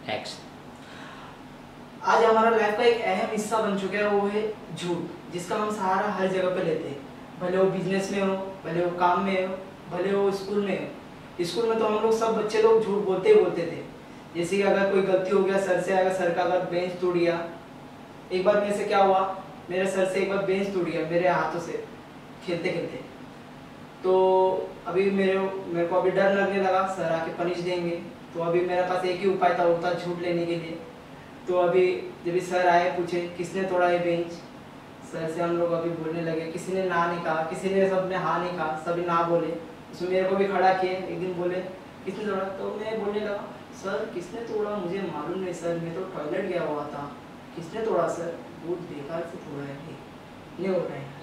Action. आज हमारा life का एक अहम हिस्सा बन चुका है, वो है झूठ, जिसका हम सहारा हर जगह पे लेते हैं। भले वो बिजनेस में हो, भले वो काम में हो, भले वो स्कूल में हो। स्कूल में तो हम लोग सब बच्चे लोग झूठ बोलते ही बोलते थे। जैसे कि अगर कोई गलती हो गया सर से, अगर सर का अगर बेंच टूट गया, एक बार मेरे से क्या हुआ, मेरे सर से एक बार बेंच टूट गया मेरे हाथों से खेलते खेलते। तो अभी मेरे को अभी डर लगने लगा सर आके पनिश देंगे। तो अभी मेरे पास एक ही उपाय था, वो था झूठ लेने के लिए। तो अभी जब सर आए पूछे किसने तोड़ा ये बेंच, सर से हम लोग अभी बोलने लगे, किसी ने ना नहीं कहा, किसी ने सब ने हाँ नहीं कहा, सभी ना बोले। उसमें मेरे को भी खड़ा किए, एक दिन बोले किसने तोड़ा, तो मैं बोलने लगा सर किसने तोड़ा मुझे मालूम नहीं सर, मैं तो टॉयलेट गया हुआ था। किसने तोड़ा सर, बहुत बेकार से तोड़ा है, नहीं हो रहा है।